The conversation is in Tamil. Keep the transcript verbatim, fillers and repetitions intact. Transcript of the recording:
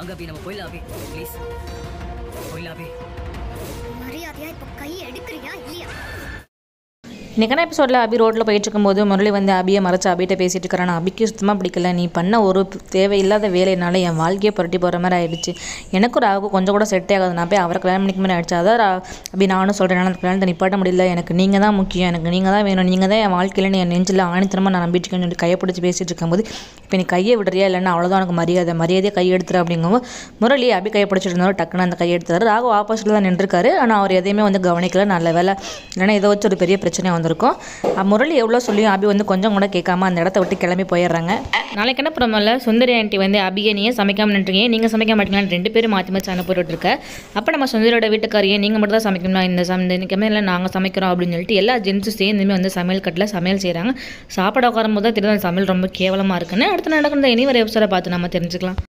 வாங்க அபி, நம்ம போயிடலாம் அபி, ப்ளீஸ் போயிடலாம் அபி. மரியாதையா இப்போ கை எடுக்கிறியா இல்லையா? இன்றைக்கான எபிசோடில் அபி ரோட்டில் போயிட்டு இருக்கும்போது முரளி வந்து அபியை மறைச்சு அபிகிட்ட பேசிட்டு இருக்கிறான். அபிக்கு சுத்தமாக பிடிக்கல, நீ பண்ண ஒரு தேவையில்லாத வேலையினால என் வாழ்க்கையை புரட்டி போகிற மாதிரி ஆயிடுச்சு. எனக்கும் ராகுக்கும் கொஞ்சம் கூட செட்டே ஆகாது. நான் போய் அவரை கல்யாணம் பண்ணிக்க மாதிரி ஆயிடுச்சு. அதான் அபி நானும் சொல்கிறேன், அந்த கல்யாணத்தை நிப்பாட்ட முடியல, எனக்கு நீங்கள் தான் முக்கியம், எனக்கு நீங்கள் தான் வேணும், நீங்கள் தான் என் வாழ்க்கையில் நீ என் நெஞ்சில் ஆணித்தரமாக நான் நம்பிட்டுக்கேன்னு சொல்லி கையை பிடிச்சி பேசிகிட்டு இருக்கும்போது இப்போ நீ கையை விடுறியா இல்லைன்னா அவ்வளோதான் எனக்கு மரியாதை மரியாதையை கை எடுத்துரு அப்படிங்கும்போது முரளி அபி கையை பிடிச்சிட்டு இருந்தாலும் டக்குன்னு அந்த கையை எடுத்துறாரு. ராகு ஆப்போசிட்டில் தான் நின்றுருக்காரு. ஆனால் அவர் எதையுமே வந்து கவனிக்கல. நல்ல வேலை, இல்லைன்னா இதை வச்சு ஒரு பெரிய பிரச்சனை வந்திருக்கும். முரளி எவ்வளோ சொல்லியும் அபி வந்து கொஞ்சம் கூட கேட்காம அந்த இடத்த விட்டு கிளம்பி போயிடுறாங்க. நாளைக்கு என்ன ப்ரோமோல சுந்தரி ஆண்டி வந்து அபியை நீயே சமைக்காம நின்றீங்க, நீங்கள் சமைக்க மாட்டீங்களான்னு ரெண்டு பேரும் மாற்றி மாற்றி அனுப்பி போட்டுருக்க. அப்போ நம்ம சுந்தரியோட வீட்டுக்காரியே நீங்கள் மட்டும் தான் சமைக்கணும், இந்த சம் இன்றைக்கி இல்லை நாங்கள் சமைக்கிறோம் அப்படின்னு சொல்லிட்டு எல்லா ஜென்ஸும் சேர்ந்துமே வந்து சமையல் கட்டில் சமையல் செய்கிறாங்க. சாப்பாடு உட்காரும் போது தான் தெரியும் அந்த சமையல் ரொம்ப கேவலமாக இருக்குன்னு. அடுத்து நடக்கிற இனி வர எபிசோட பார்த்து நம்ம தெரிஞ்சுக்கலாம்.